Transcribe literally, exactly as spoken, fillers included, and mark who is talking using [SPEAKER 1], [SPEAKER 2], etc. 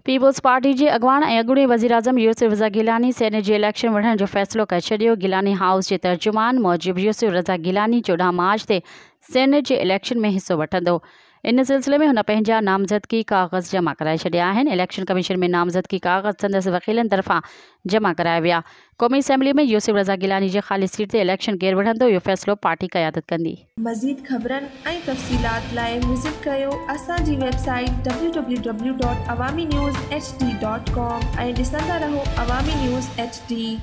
[SPEAKER 1] Peoples party के अगवान ऐं अॻूणे वज़ीर आज़म यूसुफ रज़ा गिलानी सेनेट जो इलेक्शन विढ़ण जो फ़ैसिलो करे छॾियो। गिलानी हाउस के तर्जुमान मूजिब यूसुफ रज़ा गिलानी चोॾहं मार्च ते सेनेट जे इलेक्शन में हिस्सो वठंदो। इन सिलसिले में हुन पंहिंजा नामज़दगी कागज़ जमा कराए छॾिया आहिनि। इलेक्शन कमीशन में नामज़दगी कागज़ संदसि वकीलनि तरफ़ां जमा कराया विया। क़ौमी असेंबली में यूसुफ रज़ा गिलानी जे ख़ाली सीट ते इलेक्शन केरु विढ़ंदो इहो फ़ैसिलो पार्टी क़यादत कंदी।
[SPEAKER 2] मज़ीद ख़बरनि ऐं तफ़सीलात लाइ विज़िट कयो असांजी website W W W dot Awami news H D dot com ऐं ॾिसंदा रहो अवामी न्यूज़ एच डी।